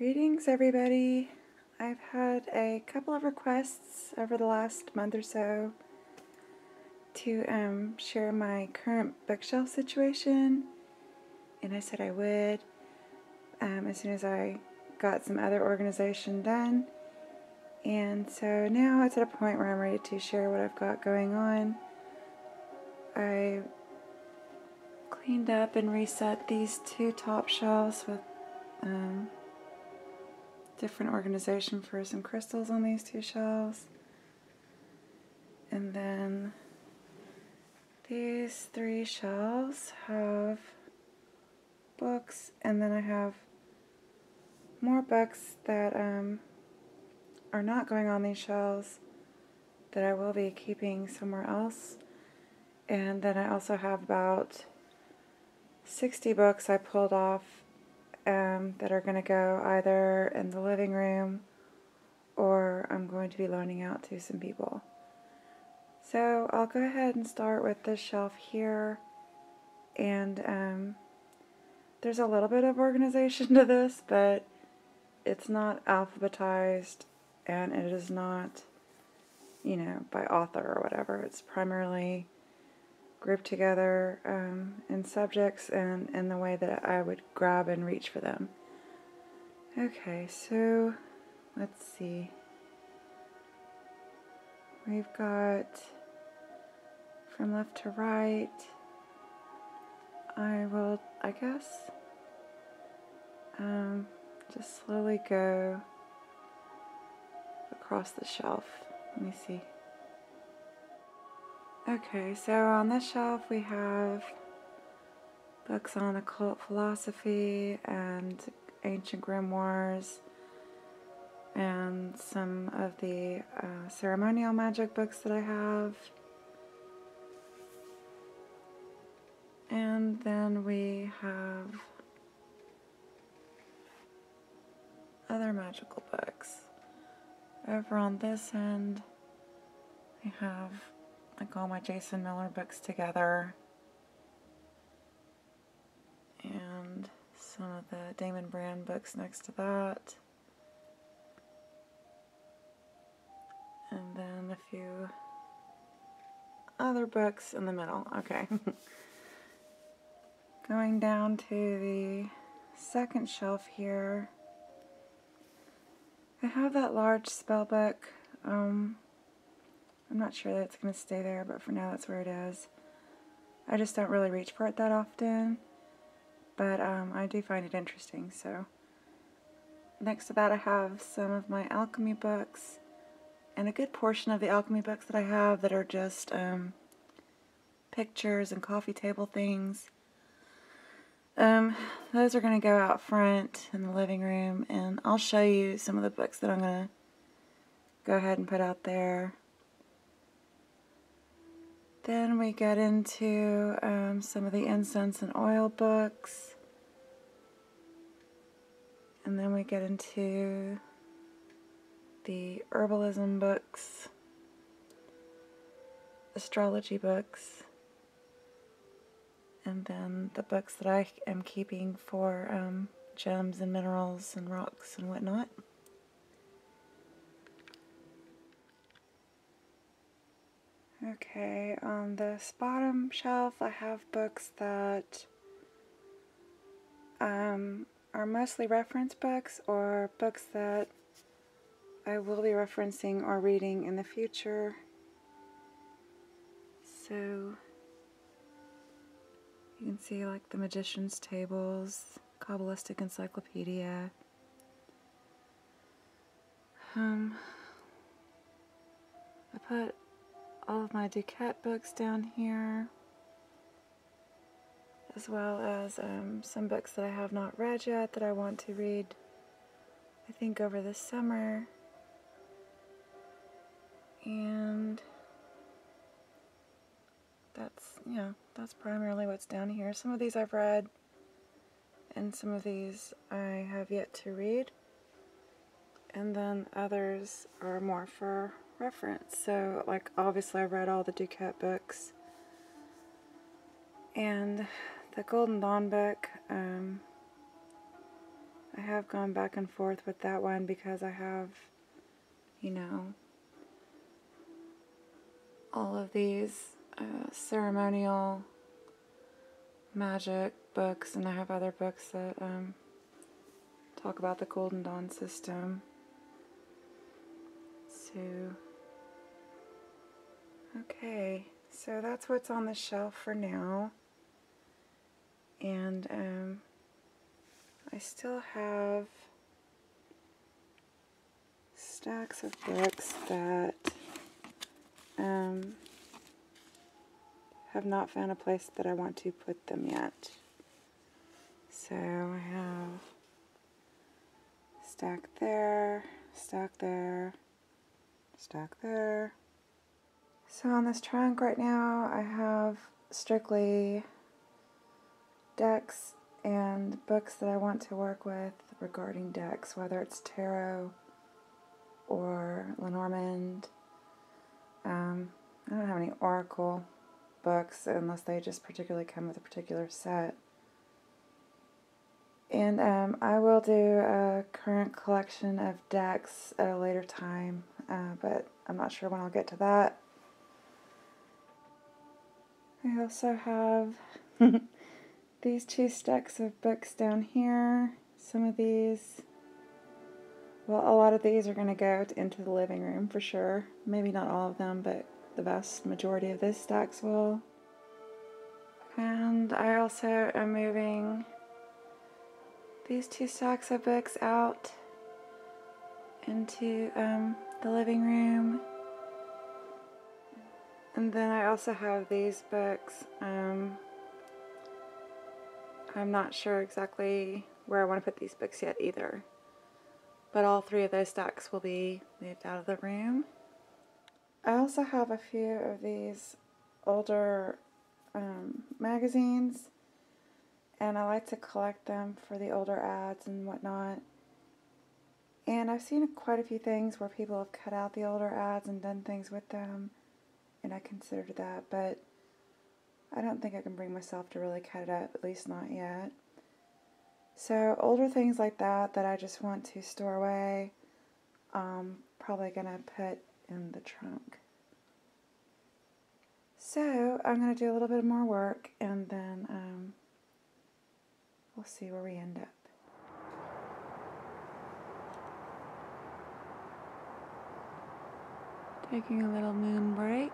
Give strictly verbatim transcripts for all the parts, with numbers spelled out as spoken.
Greetings, everybody. I've had a couple of requests over the last month or so to um, share my current bookshelf situation, and I said I would um, as soon as I got some other organization done. And so now it's at a point where I'm ready to share what I've got going on. I cleaned up and reset these two top shelves with um, different organization for some crystals on these two shelves. And then these three shelves have books, and then I have more books that um, are not going on these shelves that I will be keeping somewhere else. And then I also have about sixty books I pulled off um, that are going to go either in the living room or I'm going to be loaning out to some people. So I'll go ahead and start with this shelf here, and um, there's a little bit of organization to this, but it's not alphabetized and it is not, you know, by author or whatever. It's primarily grouped together um, in subjects and in the way that I would grab and reach for them. Okay, so let's see. We've got from left to right. I will, I guess, um, just slowly go across the shelf. Let me see. Okay, so on this shelf we have books on occult philosophy and ancient grimoires and some of the uh, ceremonial magic books that I have. And then we have other magical books. Over on this end, I have like all my Jason Miller books together, and some of the Damon Brand books next to that, and then a few other books in the middle. Okay. Going down to the second shelf here, I have that large spell book. Um, I'm not sure that it's going to stay there, but for now that's where it is. I just don't really reach for it that often, but um, I do find it interesting. So next to that I have some of my alchemy books, and a good portion of the alchemy books that I have that are just um, pictures and coffee table things. Um, those are going to go out front in the living room, and I'll show you some of the books that I'm going to go ahead and put out there. Then we get into um, some of the incense and oil books, and then we get into the herbalism books, astrology books, and then the books that I am keeping for um, gems and minerals and rocks and whatnot. Okay, on this bottom shelf I have books that um, are mostly reference books or books that I will be referencing or reading in the future. So you can see like the Magician's Tables, Kabbalistic Encyclopedia. Um, I put all of my Duquette books down here, as well as um, some books that I have not read yet that I want to read, I think, over the summer. And that's, yeah, that's primarily what's down here. Some of these I've read, and some of these I have yet to read, and then others are more for reference. So, like, obviously I've read all the Duquette books, and the Golden Dawn book, um, I have gone back and forth with that one because I have, you know, all of these uh, ceremonial magic books, and I have other books that um, talk about the Golden Dawn system. So, okay, so that's what's on the shelf for now. And um, I still have stacks of books that um, have not found a place that I want to put them yet. So I have stack there, stack there, stack there. So on this trunk right now I have strictly decks and books that I want to work with regarding decks, whether it's tarot or Lenormand. Um, I don't have any oracle books unless they just particularly come with a particular set. And um, I will do a current collection of decks at a later time, uh, but I'm not sure when I'll get to that. I also have these two stacks of books down here. Some of these, well, a lot of these are going to go into the living room for sure. Maybe not all of them, but the vast majority of these stacks will. And I also am moving these two stacks of books out into um, the living room. And then I also have these books. Um, I'm not sure exactly where I want to put these books yet either. But all three of those stacks will be moved out of the room. I also have a few of these older um, magazines, and I like to collect them for the older ads and whatnot. And I've seen quite a few things where people have cut out the older ads and done things with them, and I considered that, but I don't think I can bring myself to really cut it up, at least not yet. So older things like that that I just want to store away, um, probably gonna put in the trunk. So I'm gonna do a little bit more work, and then um, we'll see where we end up. Taking a little moon break.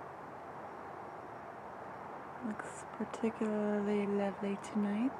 Looks particularly lovely tonight.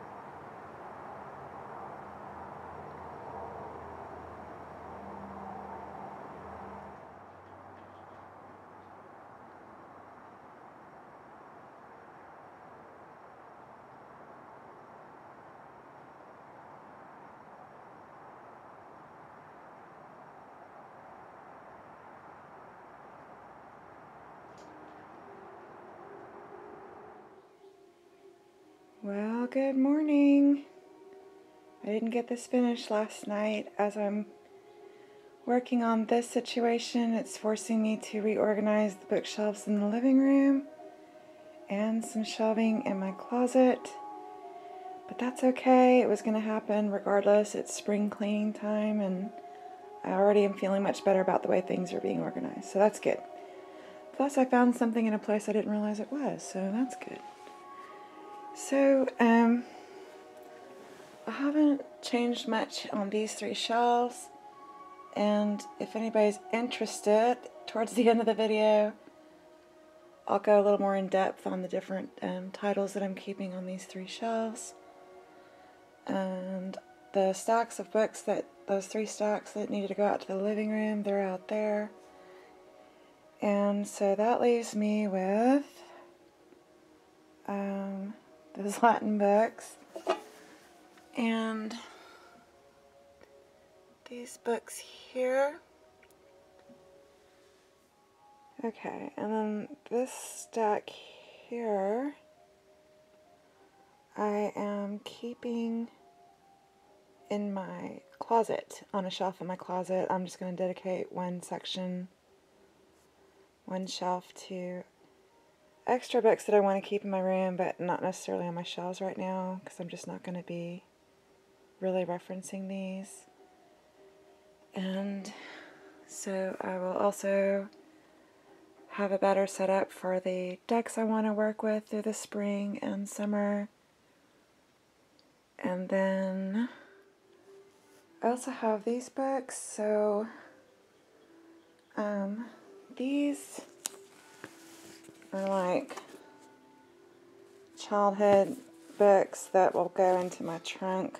Well, good morning. I didn't get this finished last night. As I'm working on this situation, it's forcing me to reorganize the bookshelves in the living room and some shelving in my closet. But that's okay. It was going to happen regardless. It's spring cleaning time, and I already am feeling much better about the way things are being organized. So that's good. Plus, I found something in a place I didn't realize it was, so that's good. So, um, I haven't changed much on these three shelves, and if anybody's interested, towards the end of the video, I'll go a little more in depth on the different um, titles that I'm keeping on these three shelves. And the stacks of books, that those three stacks that needed to go out to the living room, they're out there. And so that leaves me with um, those Latin books and these books here. Okay, and then this stack here I am keeping in my closet, on a shelf in my closet. I'm just going to dedicate one section, one shelf to extra books that I want to keep in my room, but not necessarily on my shelves right now, because I'm just not going to be really referencing these. And so I will also have a better setup for the decks I want to work with through the spring and summer. And then I also have these books. So um, these are like childhood books that will go into my trunk.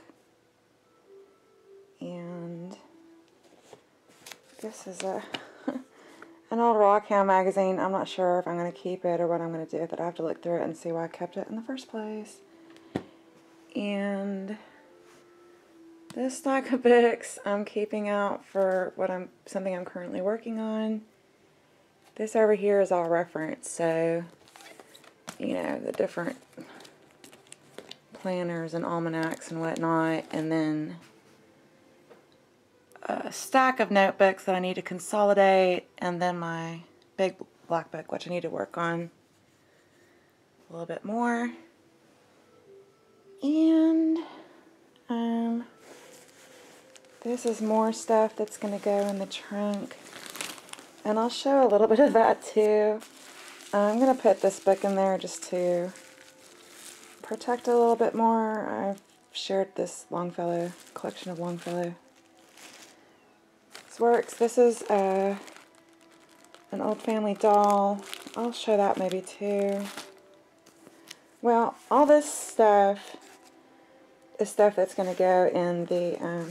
And this is a an old Rockhound magazine. I'm not sure if I'm going to keep it or what I'm going to do with it. I have to look through it and see why I kept it in the first place. And this stack of books I'm keeping out for what I'm something I'm currently working on. This over here is all reference, so you know, the different planners and almanacs and whatnot, and then a stack of notebooks that I need to consolidate, and then my big black book, which I need to work on a little bit more. And um, this is more stuff that's going to go in the trunk, and I'll show a little bit of that too. I'm going to put this book in there just to protect it a little bit more. I've shared this Longfellow, collection of Longfellow works. This is uh, an old family doll. I'll show that maybe too. Well, all this stuff is stuff that's going to go in the um,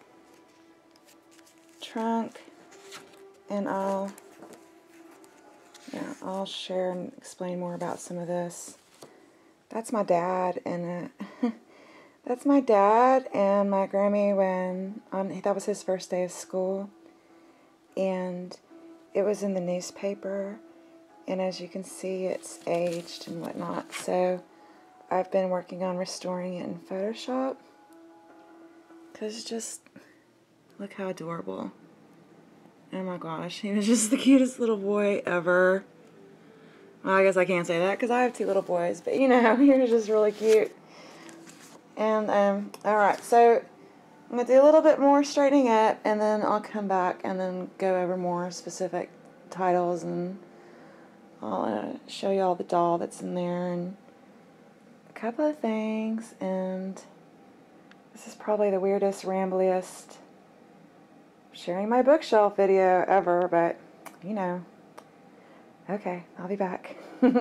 trunk, and I'll yeah I'll share and explain more about some of this. That's my dad, and uh, that's my dad and my Grammy when on that was his first day of school, and it was in the newspaper, and as you can see, it's aged and whatnot. So I've been working on restoring it in Photoshop, because just look how adorable. Oh my gosh, he was just the cutest little boy ever. Well, I guess I can't say that because I have two little boys, but you know, he was just really cute. And, um, alright, so I'm going to do a little bit more straightening up, and then I'll come back and then go over more specific titles, and I'll uh, show you all the doll that's in there, and a couple of things, and this is probably the weirdest, rambliest sharing my bookshelf video ever, but, you know. Okay, I'll be back.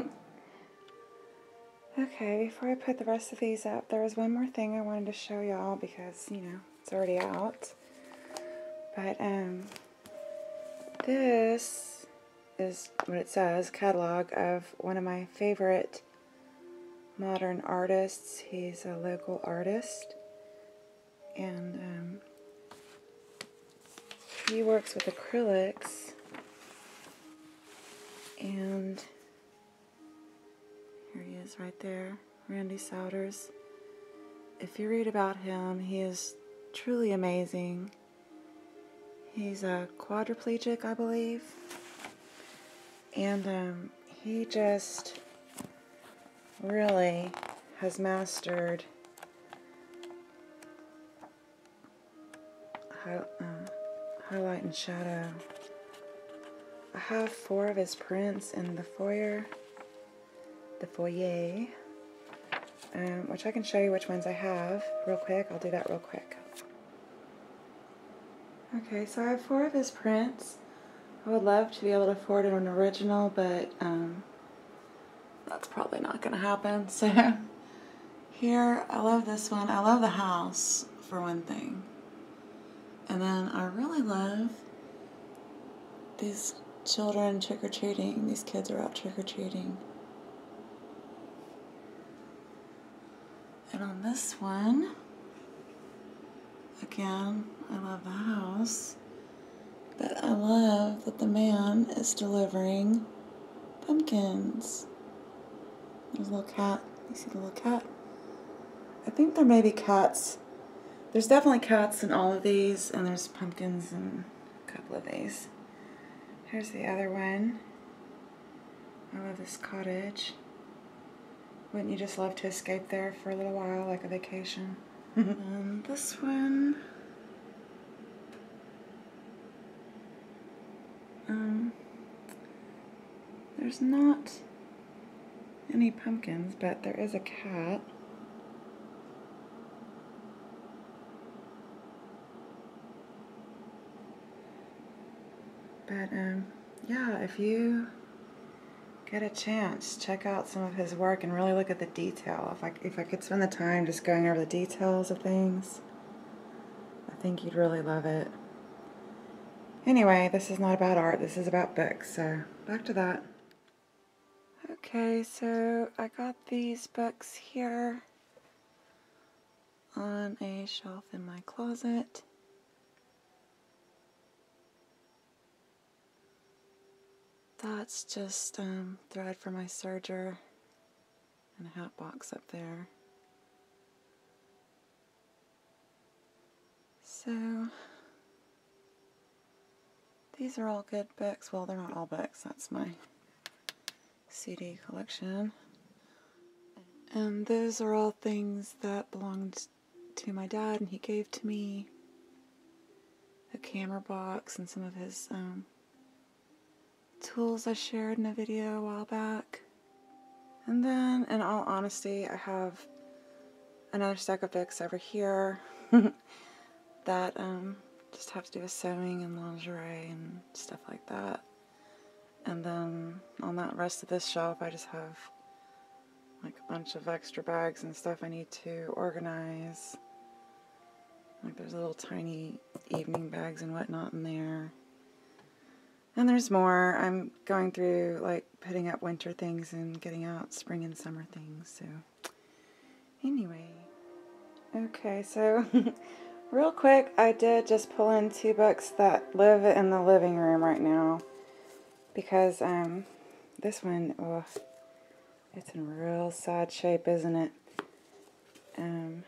Okay, before I put the rest of these up, there was one more thing I wanted to show y'all because, you know, it's already out. But, um, this is what it says, catalog of one of my favorite modern artists. He's a local artist, and, um, he works with acrylics, and here he is right there, Randy Souders. If you read about him, he is truly amazing. He's a quadriplegic, I believe, and um, he just really has mastered high, uh, highlight and shadow. I have four of his prints in the foyer. the foyer, um, which I can show you which ones I have real quick. I'll do that real quick. Okay, so I have four of his prints. I would love to be able to afford an original, but um, that's probably not going to happen. So here, I love this one. I love the house, for one thing. And then I really love these children trick-or-treating. These kids are out trick-or-treating. And on this one, again, I love the house, but I love that the man is delivering pumpkins. There's a little cat. You see the little cat? I think there may be cats. There's definitely cats in all of these, and there's pumpkins in a couple of these. Here's the other one. I love this cottage. Wouldn't you just love to escape there for a little while, like a vacation? And this one, um, there's not any pumpkins, but there is a cat. But um, yeah, if you get a chance, check out some of his work and really look at the detail. If I, if I could spend the time just going over the details of things, I think you'd really love it. Anyway, this is not about art, this is about books, so back to that. Okay, so I got these books here on a shelf in my closet. That's just um, thread for my serger and a hat box up there. So these are all good books. Well, they're not all books. That's my C D collection. And those are all things that belonged to my dad and he gave to me. A camera box and some of his um, tools I shared in a video a while back. And then, in all honesty, I have another stack of books over here that um, just have to do with sewing and lingerie and stuff like that. And then on that rest of this shelf, I just have like a bunch of extra bags and stuff I need to organize. Like there's little tiny evening bags and whatnot in there. And there's more. I'm going through like putting up winter things and getting out spring and summer things. So anyway. Okay, so real quick, I did just pull in two books that live in the living room right now. Because um, this one, oh, it's in real sad shape, isn't it? Um,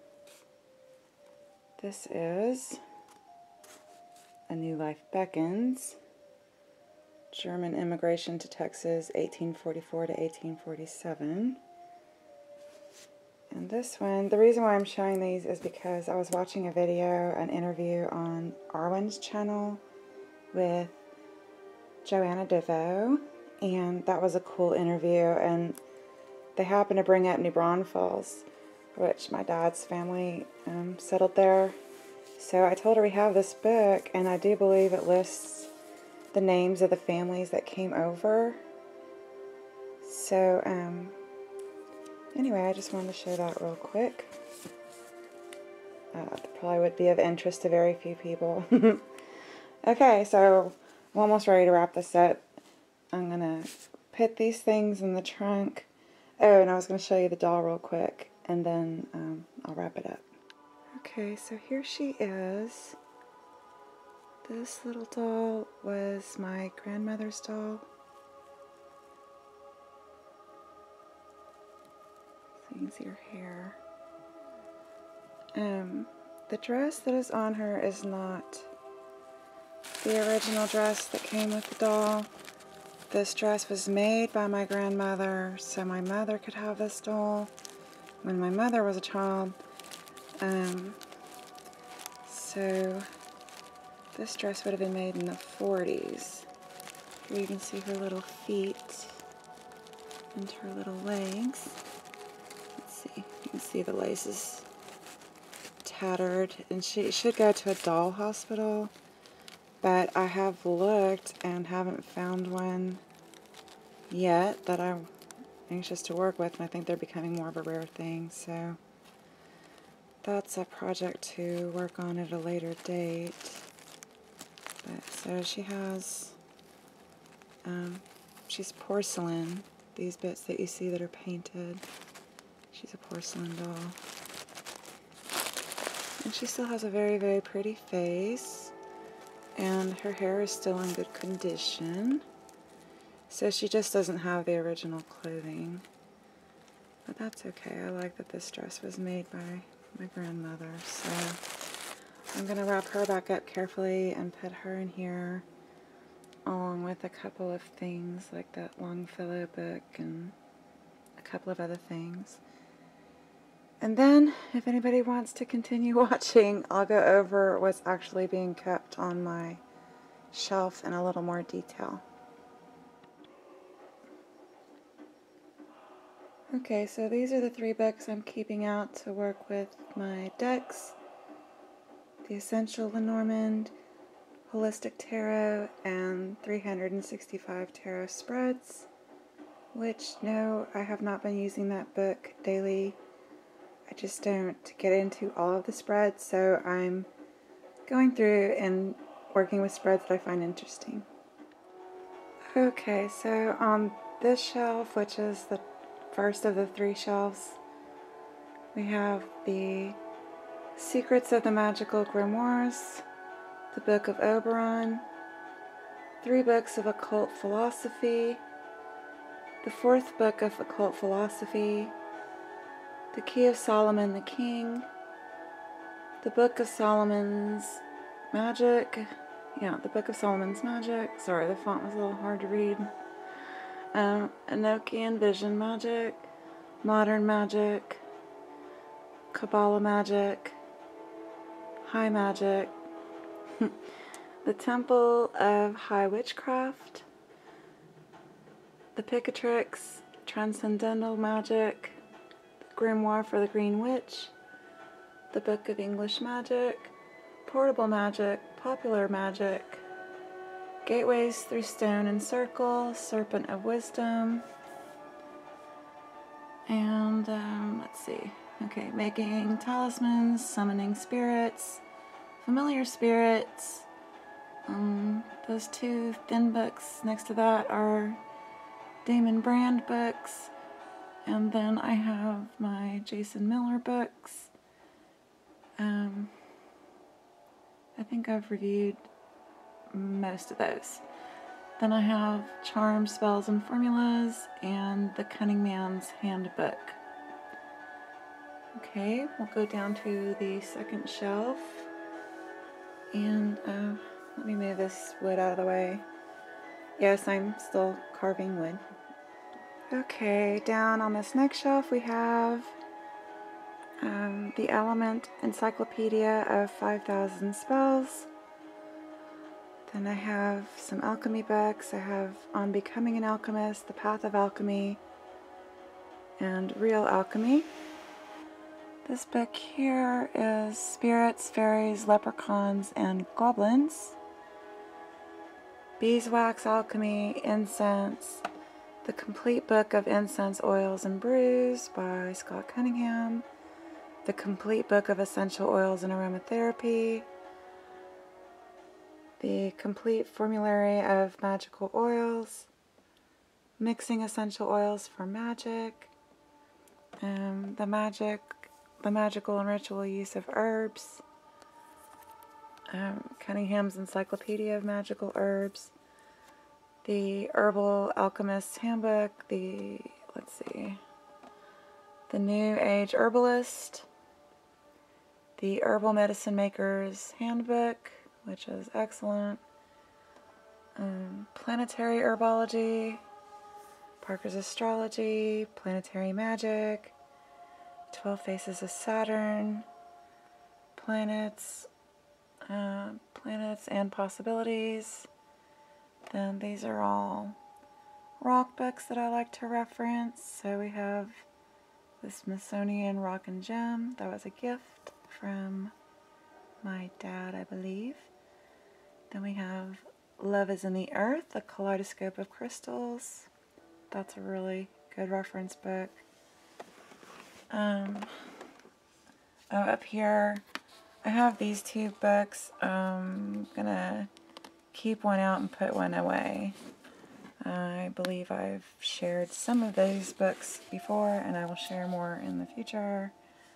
this is A New Life Beckons. German Immigration to Texas, eighteen forty-four to eighteen forty-seven. And this one, the reason why I'm showing these is because I was watching a video, an interview on Arwen's channel with Joanna DeVoe, and that was a cool interview, and they happened to bring up New Braunfels, which my dad's family um, settled there. So I told her we have this book, and I do believe it lists the names of the families that came over. So, um, anyway, I just wanted to show that real quick. Uh, that probably would be of interest to very few people. Okay, so I'm almost ready to wrap this up. I'm going to put these things in the trunk. Oh, and I was going to show you the doll real quick, and then um, I'll wrap it up. Okay, so here she is. This little doll was my grandmother's doll. So you can see her hair. Um, the dress that is on her is not the original dress that came with the doll. This dress was made by my grandmother so my mother could have this doll when my mother was a child. Um, so this dress would have been made in the forties. Here you can see her little feet and her little legs. Let's see, you can see the laces tattered, and she should go to a doll hospital, but I have looked and haven't found one yet that I'm anxious to work with, and I think they're becoming more of a rare thing, so that's a project to work on at a later date. But so she has, um, she's porcelain, these bits that you see that are painted. She's a porcelain doll. And she still has a very, very pretty face, and her hair is still in good condition. So she just doesn't have the original clothing. But that's okay. I like that this dress was made by my grandmother. So I'm going to wrap her back up carefully and put her in here along with a couple of things like that Longfellow book and a couple of other things. And then, if anybody wants to continue watching, I'll go over what's actually being kept on my shelf in a little more detail. Okay, so these are the three books I'm keeping out to work with my decks. The Essential Lenormand, Holistic Tarot, and three hundred sixty-five Tarot Spreads, which, no, I have not been using that book daily. I just don't get into all of the spreads, so I'm going through and working with spreads that I find interesting. Okay, so on this shelf, which is the first of the three shelves, we have the Secrets of the Magical Grimoires, the Book of Oberon, three books of occult philosophy, the fourth book of occult philosophy, the Key of Solomon the King, the Book of Solomon's Magic, yeah, the Book of Solomon's Magic, sorry, the font was a little hard to read, um, Enochian Vision Magic, Modern Magic, Kabbalah Magic, High Magic, the Temple of High Witchcraft, the Picatrix, Transcendental Magic, the Grimoire for the Green Witch, the Book of English Magic, Portable Magic, Popular Magic, Gateways Through Stone and Circle, Serpent of Wisdom, and um, let's see, okay, Making Talismans, Summoning Spirits, Familiar Spirits. Um, those two thin books next to that are Damon Brand books, and then I have my Jason Miller books. Um, I think I've reviewed most of those. Then I have Charms, Spells, and Formulas, and the Cunning Man's Handbook. Okay, we'll go down to the second shelf, and uh, let me move this wood out of the way. Yes, I'm still carving wood. Okay, down on this next shelf we have um, the Element Encyclopedia of five thousand Spells. Then I have some alchemy books. I have On Becoming an Alchemist, The Path of Alchemy, and Real Alchemy. This book here is Spirits, Fairies, Leprechauns, and Goblins. Beeswax Alchemy, Incense, The Complete Book of Incense, Oils, and Brews by Scott Cunningham, The Complete Book of Essential Oils and Aromatherapy, The Complete Formulary of Magical Oils, Mixing Essential Oils for Magic, um, the Magic, the Magical and Ritual Use of Herbs, um, Cunningham's Encyclopedia of Magical Herbs, the Herbal Alchemist's Handbook, the, let's see, the New Age Herbalist, the Herbal Medicine Maker's Handbook, which is excellent, um, Planetary Herbology, Parker's Astrology, Planetary Magic, twelve Faces of Saturn, Planets, uh, Planets and Possibilities. Then these are all rock books that I like to reference. So we have the Smithsonian Rock and Gem. That was a gift from my dad, I believe. Then we have Love is in the Earth, A Kaleidoscope of Crystals. That's a really good reference book. Um, oh, up here, I have these two books. Um, I'm gonna keep one out and put one away. I believe I've shared some of those books before, and I will share more in the future.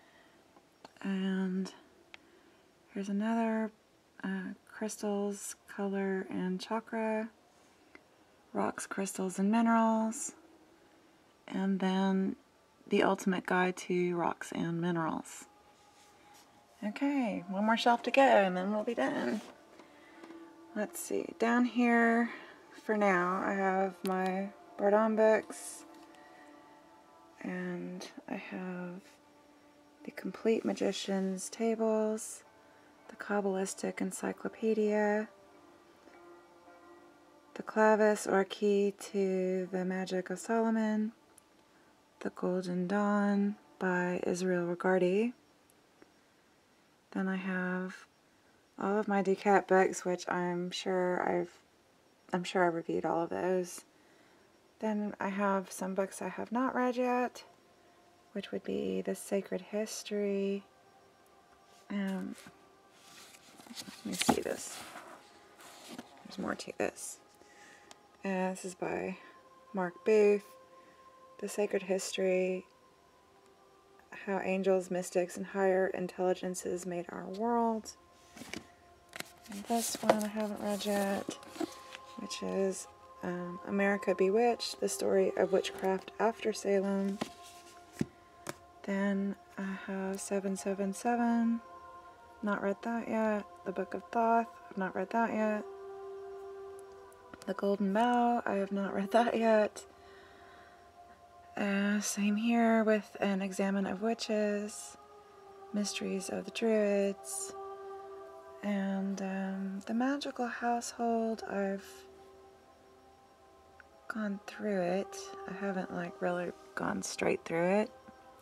And here's another uh, Crystals, Color, and Chakra, Rocks, Crystals, and Minerals, and then The Ultimate Guide to Rocks and Minerals. Okay, one more shelf to go, and then we'll be done. Let's see, down here for now I have my Bardon books, and I have the Complete Magician's Tables, the Kabbalistic Encyclopedia, the Clavis or Key to the Magic of Solomon, The Golden Dawn by Israel Regardie. Then I have all of my Ducat books, which I'm sure I've I'm sure I've reviewed all of those. Then I have some books I have not read yet, which would be The Sacred History. Um, let me see this. There's more to this. Uh, this is by Mark Booth. The Sacred History, How Angels, Mystics, and Higher Intelligences Made Our World. And this one I haven't read yet, which is um, America Bewitched, the story of witchcraft after Salem. Then I have seven seven seven, not read that yet. The Book of Thoth, I've not read that yet. The Golden Bough, I have not read that yet. Uh, same here with An Examen of Witches, Mysteries of the Druids, and um, The Magical Household. I've gone through it. I haven't like really gone straight through it.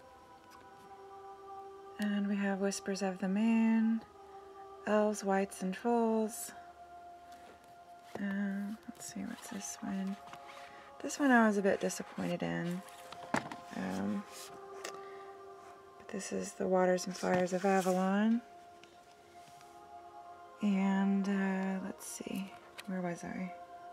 And we have Whispers of the Moon, Elves, Wights, and Fools. Uh, let's see, what's this one? This one I was a bit disappointed in. Um, but this is The Waters and Fires of Avalon. And uh, let's see, where was I?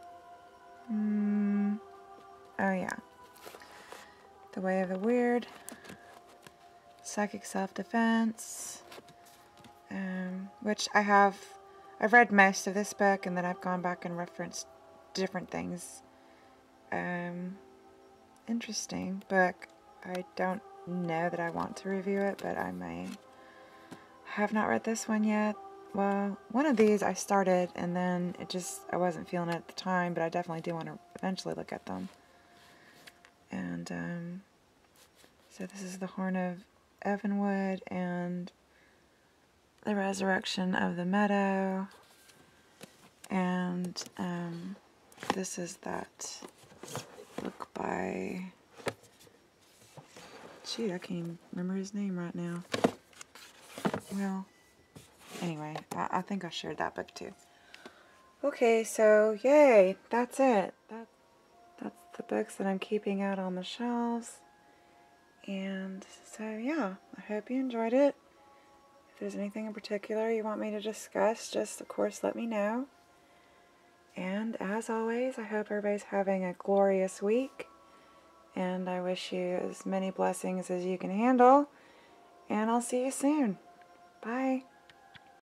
Hmm. Oh yeah. The Way of the Weird, Psychic Self-Defense, um, which I have, I've read most of this book, and then I've gone back and referenced different things. Um, interesting book. I don't know that I want to review it, but I may. Have not read this one yet. Well, one of these I started, and then it just, I wasn't feeling it at the time, but I definitely do want to eventually look at them. And, um, so this is The Horn of Evanwood and The Resurrection of the Meadow. And, um, this is that book by, shoot, I can't even remember his name right now. Well, anyway, I, I think I shared that book too. Okay, so yay, that's it. That, that's the books that I'm keeping out on the shelves. And so yeah, I hope you enjoyed it. If there's anything in particular you want me to discuss, just of course let me know. And as always, I hope everybody's having a glorious week. And I wish you as many blessings as you can handle. And I'll see you soon. Bye.